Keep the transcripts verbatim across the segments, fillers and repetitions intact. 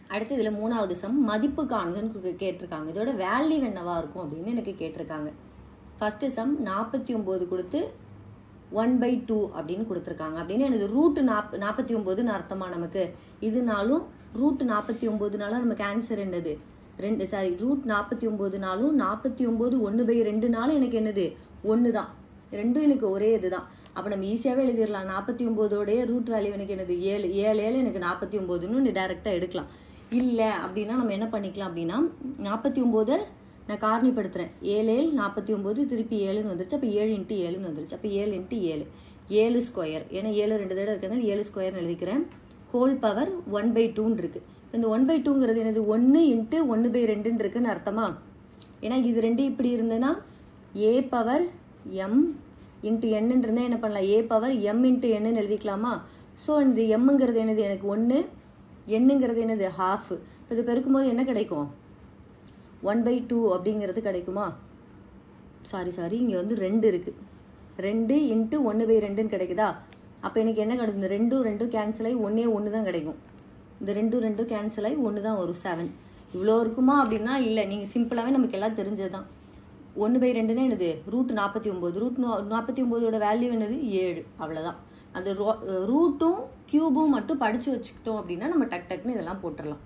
அடுத்து இதில் மூணாவது சம் மதிப்பு காண்கன்னு கேட்டிருக்காங்க. இதோட வேல்யூ என்னவா இருக்கும் அப்படின்னு எனக்கு கேட்டிருக்காங்க. ஃபஸ்ட்டு சம் நாற்பத்தி ஒம்பது கொடுத்து ஒன் பை டூ அப்படின்னு கொடுத்துருக்காங்க. அப்படின்னு எனக்கு ரூட்டு நாப் நாற்பத்தி ஒம்போதுன்னு அர்த்தமா நமக்கு. இதுனாலும் ரூட் நாற்பத்தி ஒம்போதுனாலும் நமக்கு ஆன்சர் என்னது ரெண்டு சாரி ரூட் நாற்பத்தி ஒம்போதுனாலும் நாற்பத்தி ஒம்பது ஒன்று பை ரெண்டுனாலும் எனக்கு என்னது ஒன்று தான். ரெண்டும் எனக்கு ஒரே இதுதான். அப்போ நம்ம ஈஸியாகவே எழுதிடலாம். நாற்பத்தி ஒம்போதோடைய ரூட் வேல்யூ எனக்கு என்னது ஏழு ஏழு ஏழு எனக்கு நாற்பத்தி ஒம்போதுன்னு டேரெக்டாக எடுக்கலாம். இல்லை அப்படின்னா நம்ம என்ன பண்ணிக்கலாம் அப்படின்னா நாற்பத்தி ஒம்போதை நான் காரணிப்படுத்துகிறேன். ஏழு ஏழு நாற்பத்தி ஒம்பது திருப்பி ஏழுன்னு வந்துருச்சு. அப்போ ஏழு இன்ட்டு ஏழுன்னு வந்துருச்சு. அப்போ ஏழு இன்ட்டு ஏழு ஏழு ஸ்கொயர். ஏன்னா ஏழு ரெண்டு தடவை இருக்கிறதால ஏழு ஸ்கொயர்னு எழுதிக்கிறேன். ஹோல் பவர் ஒன் பை டூன்னு இருக்குது. இந்த ஒன் பை டூங்கிறது என்னது ஒன்று இன்ட்டு ஒன்று பை ரெண்டுன்னு இருக்குன்னு அர்த்தமா. ஏன்னா இது ரெண்டு இப்படி இருந்ததுன்னா ஏ பவர் எம் இன்ட்டு என்னன்னு இருந்தால் என்ன பண்ணலாம் ஏ பவர் எம் இன்ட்டு என்னன்னு எழுதிக்கலாமா. ஸோ இந்த எம்முங்கிறது என்னது எனக்கு ஒன்று, என்னங்கிறது என்னது ஹாஃப். இப்போ இது பெருக்கும்போது என்ன கிடைக்கும் ஒன் பை டூ அப்படிங்கிறது கிடைக்குமா. சாரி சாரி இங்கே வந்து ரெண்டு இருக்குது. ரெண்டு இன்ட்டு ஒன்று பை ரெண்டுன்னு கிடைக்குதா. அப்போ எனக்கு என்ன கிடைக்கும் இந்த ரெண்டும் ரெண்டும் கேன்சல் ஆகி ஒன்றே ஒன்று தான் கிடைக்கும். இந்த ரெண்டும் ரெண்டும் கேன்சல் ஆகி ஒன்று தான் வரும் செவன். இவ்வளோ இருக்குமா அப்படின்னா இல்லை. நீங்கள் சிம்பிளாகவே நமக்கு எல்லாம் தெரிஞ்சது தான். ஒன்று பை ரெண்டுன்னா என்னது ரூட் நாற்பத்தி ஒம்பது. ரூட் நாற்பத்தி ஒம்போதோட வேல்யூ என்னது ஏழு. அவ்வளோதான். அந்த ரூட்டும் கியூபும் மட்டும் படித்து வச்சுக்கிட்டோம் அப்படின்னா நம்ம டக் டக்குன்னு இதெல்லாம் போட்டுடலாம்.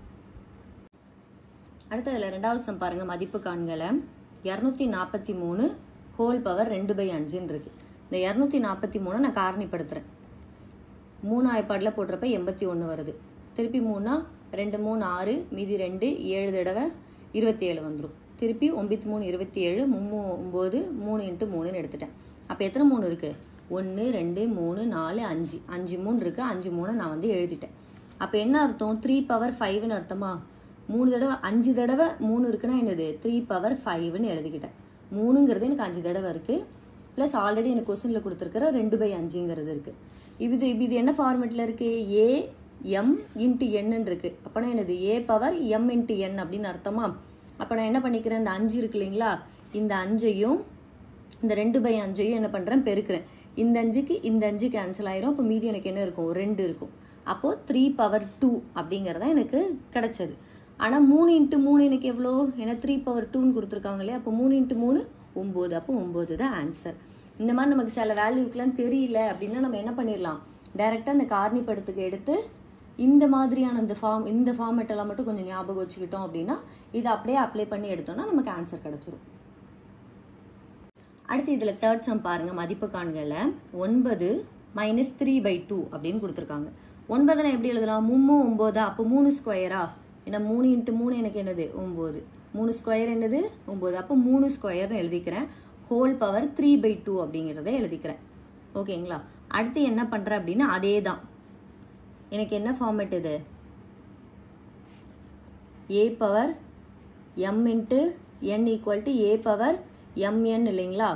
அடுத்து அதில் ரெண்டாவது சம் பாருங்கள். மதிப்பு காண்களை இரநூத்தி நாற்பத்தி மூணு ஹோல் பவர் ரெண்டு பை அஞ்சுன்னு இருக்குது. இந்த இரநூத்தி நாற்பத்தி மூணை நான் காரணிப்படுத்துகிறேன். மூணு ஆய்ப்பாடில் போடுறப்ப எண்பத்தி ஒன்று வருது. திருப்பி மூணா ரெண்டு மூணு ஆறு மீதி ரெண்டு ஏழு தடவை இருபத்தி ஏழு வந்துடும். திருப்பி ஒம்பத்தி மூணு இருபத்தி ஏழு மூணு ஒம்பது மூணு இன்ட்டு மூணுன்னு எடுத்துட்டேன். அப்போ எத்தனை மூணு இருக்குது ஒன்று ரெண்டு மூணு நாலு அஞ்சு அஞ்சு மூணு இருக்குது. அஞ்சு மூணு நான் வந்து எழுதிட்டேன். அப்போ என்ன அர்த்தம் த்ரீ பவர் ஃபைவ்னு அர்த்தமா. மூணு தடவை அஞ்சு தடவை மூணு இருக்குன்னா என்னது த்ரீ பவர் ஃபைவ்னு எழுதிக்கிட்டேன். மூணுங்கிறது எனக்கு அஞ்சு தடவை இருக்குது. ப்ளஸ் ஆல்ரெடி எனக்கு கொஸ்டினில் கொடுத்துருக்கிற ரெண்டு பை அஞ்சுங்கிறது இருக்குது. இது இது இது என்ன ஃபார்மேட்டில் இருக்குது ஏ எம் இன்ட்டு என்னன்னு இருக்குது. அப்போனா என்னது A power M into N அப்படின்னு அர்த்தமா. அப்போ நான் என்ன பண்ணிக்கிறேன் இந்த அஞ்சு இருக்கு இல்லைங்களா இந்த அஞ்சையும் இந்த ரெண்டு பை அஞ்சையும் என்ன பண்ணுறேன் பெருக்கிறேன். இந்த அஞ்சுக்கு இந்த அஞ்சு கேன்சல் ஆயிரும். அப்போ மீதி எனக்கு என்ன இருக்கும் ரெண்டு இருக்கும். அப்போது த்ரீ பவர் டூ அப்படிங்கிறதா எனக்கு கிடைச்சது. ஆனால் மூணு இன்ட்டு மூணு எனக்கு எவ்வளோ ஏன்னா த்ரீ பவர் டூன்னு கொடுத்துருக்காங்க இல்லையா. அப்போ மூணு இன்ட்டு மூணு ஒம்பது. அப்போ ஒம்பது தான் ஆன்சர். இந்த மாதிரி நமக்கு சில வேல்யூக்கெலாம் தெரியல அப்படின்னா நம்ம என்ன பண்ணிடலாம் டைரெக்டாக அந்த காரணிப்படுத்துக்கு எடுத்து இந்த மாதிரியான இந்த ஃபார்ம் இந்த ஃபார்மேட்டெல்லாம் மட்டும் கொஞ்சம் ஞாபகம் வச்சுக்கிட்டோம் அப்படின்னா இதை அப்படியே அப்ளை பண்ணி எடுத்தோம்னா நமக்கு ஆன்சர் கிடச்சிரும். அடுத்து இதில் தேர்ட் சம் பாருங்கள். மதிப்பு காண்களை ஒன்பது மைனஸ் த்ரீ பை டூ அப்படின்னு கொடுத்துருக்காங்க. ஒன்பதை நான் எப்படி எழுதலாம் மூணு ஒம்போதா. அப்போ மூணு ஸ்கொயரா ஏன்னா மூணு இன்ட்டு மூணு எனக்கு என்னது ஒம்பது. மூணு ஸ்கொயர் என்னது ஒம்பது. அப்போ மூணு ஸ்கொயர்னு எழுதிக்கிறேன். Whole power three by two அப்படிங்கிறத எழுதிக்கிறேன். ஓகேங்களா. அடுத்து என்ன பண்ணுறேன் அப்படின்னா அதே தான். எனக்கு என்ன ஃபார்மேட் இது A power M into N equal to A power MN இல்லைங்களா.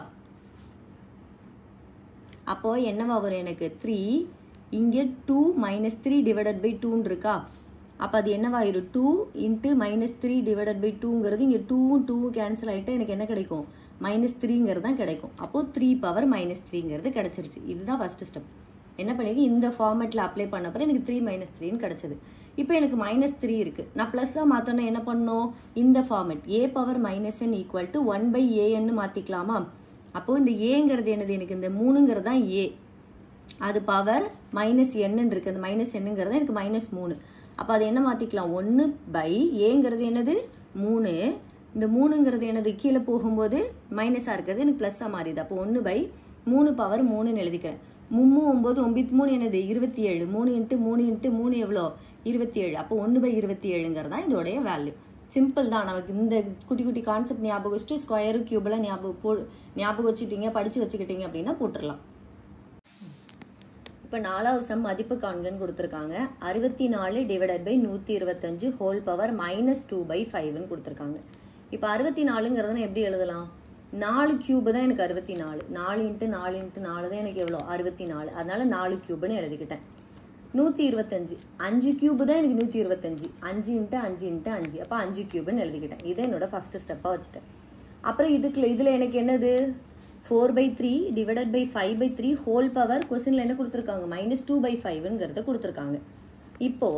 அப்போ என்னவா வரும் எனக்கு த்ரீ இங்கே two minus three divided by டூன்னு இருக்கா. அப்போ அது என்னவாயிரும் two into minus three divided by டூங்கிறது இங்கே டூவும் டூவும் கேன்சல் ஆகிட்டு எனக்கு என்ன கிடைக்கும் மைனஸ் த்ரீங்கிறது தான் கிடைக்கும். அப்போது த்ரீ பவர் மைனஸ் த்ரீங்கிறது கிடச்சிருச்சு. இதுதான் ஃபஸ்ட்டு ஸ்டெப். என்ன பண்ணியிருக்கேன் இந்த ஃபார்மேட்டில் அப்ளை பண்ண பிறகு எனக்கு த்ரீ மைனஸ் த்ரீன்னு கிடச்சிது. இப்போ எனக்கு மைனஸ் த்ரீ இருக்குது. நான் ப்ளஸ்ஸாக மாற்றோன்னா என்ன பண்ணணும் இந்த format A power minus N equal to one by ஏன்னு மாற்றிக்கலாமா. அப்போது இந்த ஏங்கிறது என்னது எனக்கு இந்த மூணுங்கிறது தான் ஏ. அது பவர் மைனஸ் என்னன்னு இருக்குது. அந்த மைனஸ் என்னங்கிறது எனக்கு மைனஸ் மூணு. அப்போ அதை என்ன மாற்றிக்கலாம் ஒன்று பை ஏங்கிறது என்னது மூணு. இந்த மூணுங்கிறது என்னது கீழே போகும்போது மைனஸாக இருக்கிறது எனக்கு ப்ளஸ்ஸாக மாறிடுது. அப்போ ஒன்று பை மூணு பவர் மூணுன்னு எழுதிக்கிறேன். மூணு ஒம்பது ஒம்பத்தி மூணு என்னது இருபத்தி ஏழு. மூணு இன்ட்டு மூணு இன்ட்டு மூணு எவ்வளோ இருபத்தி ஏழு. அப்போ ஒன்று பை இருபத்தி ஏழுங்கிறது தான் இதோடைய வேல்யூ. சிம்பிள் தான். நமக்கு இந்த குட்டி குட்டி கான்செப்ட் ஞாபகம் வச்சுட்டு ஸ்கொயரு கியூபெல்லாம் ஞாபகம் போ ஞாபகம் வச்சுக்கிட்டீங்க படித்து வச்சுக்கிட்டீங்க அப்படின்னா போட்டுடலாம். இப்போ நாலாவது சம் மதிப்பு காண்கன்னு கொடுத்துருக்காங்க. அறுபத்தி நாலு டிவைடட் பை நூற்றி இருபத்தஞ்சு whole power minus two by ஃபைவ்னு கொடுத்துருக்காங்க. இப்போ அறுபத்தி நாலுங்கிறத எப்படி எழுதலாம் நாலு கியூபு தான் எனக்கு அறுபத்தி நாலு. நாலு இன்ட்டு நாலு இன்ட்டு நாலு தான் எனக்கு எவ்வளோ அறுபத்தி நாலு. அதனால நாலு கியூபுன்னு எழுதிக்கிட்டேன். நூற்றி இருபத்தஞ்சு அஞ்சு கியூபு தான் எனக்கு நூற்றி இருபத்தஞ்சு. அஞ்சு இன்ட்டு அஞ்சு இன்ட்டு அஞ்சு அப்போ அஞ்சு கியூபுன்னு எழுதிக்கிட்டேன். இதை என்னோட ஃபஸ்ட்டு ஸ்டெப்பாக வச்சுட்டேன். அப்புறம் இதுக்குள்ள இதில் எனக்கு என்னது four by three divided by five by three whole power கொஸ்டினில் என்ன கொடுத்துருக்காங்க மைனஸ் டூ பை ஃபைவ்ங்கிறத கொடுத்துருக்காங்க. இப்போது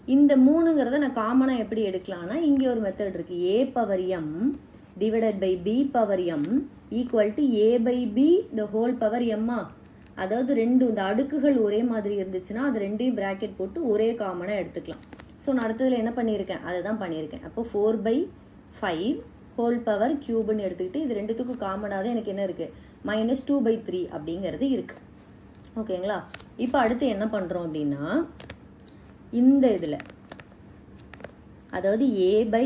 இந்த மூணுங்கிறத நான் காமனாக எப்படி எடுக்கலாம்னா இங்கே ஒரு மெத்தட் இருக்கு. A power M divided by B power M equal to A by B the whole power எம்மா. அதாவது ரெண்டு இந்த அடுக்குகள் ஒரே மாதிரி இருந்துச்சுன்னா அது ரெண்டையும் பிராக்கெட் போட்டு ஒரே காமனாக எடுத்துக்கலாம். ஸோ நான் அடுத்ததில் என்ன பண்ணியிருக்கேன், அதை தான் பண்ணியிருக்கேன். அப்போ four by five whole power கியூப்னு எடுத்துக்கிட்டு இது ரெண்டுத்துக்கும் காமனாக எனக்கு என்ன இருக்குது, மைனஸ் டூ பை த்ரீ அப்படிங்கிறது இருக்குது. ஓகேங்களா. இப்போ அடுத்து என்ன பண்ணுறோம் அப்படின்னா இந்த இதில் அதாவது A by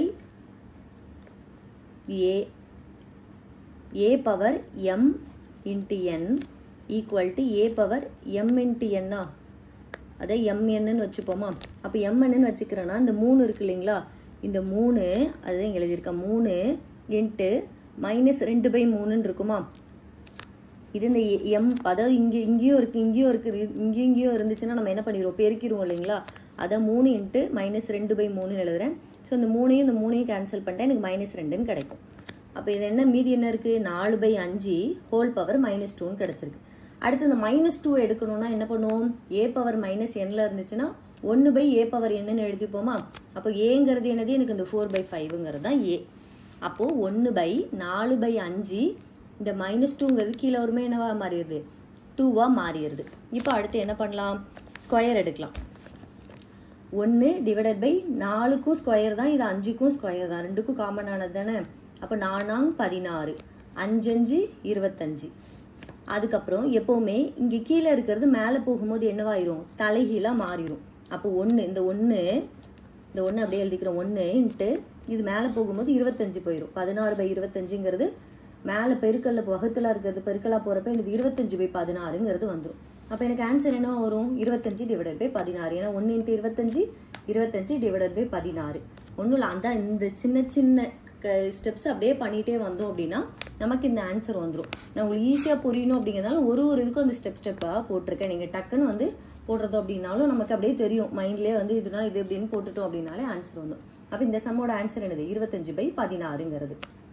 A A power M into N equal to A power M into என்னா, அதை எம்என்னு வச்சுப்போமா. அப்போ எம்என்னு வச்சுக்கிறேன்னா இந்த மூணு இருக்கு இல்லைங்களா, இந்த மூணு அதுதான் இங்கே எழுதியிருக்கேன், மூணு இன்ட்டு மைனஸ் ரெண்டு பை மூணுன்னு இருக்குமா. இது இந்த எம் அதாவது இங்கே இங்கேயும் இருக்குது இங்கேயும் இருக்குது இங்கேயும் இங்கேயும் இருந்துச்சுன்னா நம்ம என்ன பண்ணிடுவோம், பெருக்கிடுவோம் இல்லைங்களா. அதை மூணு இன்ட்டு மைனஸ் ரெண்டு பை மூணுன்னு எழுதுறேன். ஸோ இந்த மூணையும் இந்த மூணையும் கேன்சல் பண்ணிட்டேன், எனக்கு மைனஸ் ரெண்டுன்னு கிடைக்கும். அப்போ இது என்ன மீதி என்ன இருக்குது, நாலு பை அஞ்சு ஹோல் பவர் மைனஸ் டூன்னு கிடச்சிருக்கு. அடுத்து இந்த மைனஸ் டூ எடுக்கணும்னா என்ன பண்ணுவோம், ஏ பவர் மைனஸ் என்ல இருந்துச்சுன்னா ஒன்று பை ஏ பவர் என்னன்னு எழுதிப்போமா. அப்போ ஏங்கிறது என்னது, எனக்கு இந்த ஃபோர் பை ஃபைவ்ங்கிறது தான் ஏ. அப்போது ஒன்று பை நாலு பை அஞ்சு இந்த மைனஸ் டூங்கிறது கீழே வருமே என்னவா மாறிடுது, டூவாக மாறிடுது. இப்போ அடுத்து என்ன பண்ணலாம், ஸ்கொயர் எடுக்கலாம். ஒன்று டிவைடட் பை நாலுக்கும் ஸ்கொயர் தான், இது அஞ்சுக்கும் ஸ்கொயர் தான், ரெண்டுக்கும் காமனானது தானே. அப்போ நானாங் பதினாறு, அஞ்சஞ்சு இருபத்தஞ்சு. அதுக்கப்புறம் எப்போவுமே இங்கே கீழே இருக்கிறது மேலே போகும்போது என்னவாயிரும், தலைகீழாக மாறிடும். அப்போ ஒன்று இந்த ஒன்று இந்த ஒன்று அப்படியே எழுதிக்கிறோம், ஒன்று இன்ட்டு இது மேலே போகும்போது இருபத்தஞ்சு போயிடும். பதினாறு பை இருபத்தஞ்சுங்கிறது மேலே பெருக்கல்ல வகுத்தில் இருக்கிறது பெருக்கலாக போகிறப்ப எனக்கு இருபத்தஞ்சு பை பதினாறுங்கிறது வந்துடும். அப்போ எனக்கு ஆன்சர் என்னவா வரும், இருபத்தஞ்சு டிவைடட் பை பதினாறு. ஏன்னா ஒன்று இன்ட்டு இருபத்தஞ்சு இருபத்தஞ்சு டிவைடட் பை பதினாறு. ஒன்றும் இல்லை, அந்த இந்த சின்ன சின்ன ஸ்டெப்ஸ் அப்படியே பண்ணிகிட்டே வந்தோம் அப்படின்னா நமக்கு இந்த ஆன்சர் வந்துடும். நான் உங்களுக்கு ஈஸியாக புரியணும் அப்படிங்கிறதுனால ஒரு ஒரு இதுக்கும் அந்த ஸ்டெப் ஸ்டெப்பாக போட்டிருக்கேன். நீங்கள் டக்குன்னு வந்து போடுறதோ அப்படின்னாலும் நமக்கு அப்படியே தெரியும், மைண்ட்லேயே வந்து இதுனா இது அப்படின்னு போட்டுட்டோம் அப்படின்னாலே ஆன்சர் வந்துடும். அப்போ இந்த சம்மோட ஆன்சர் என்னது, இருபத்தஞ்சு பை பதினாறுங்கிறது.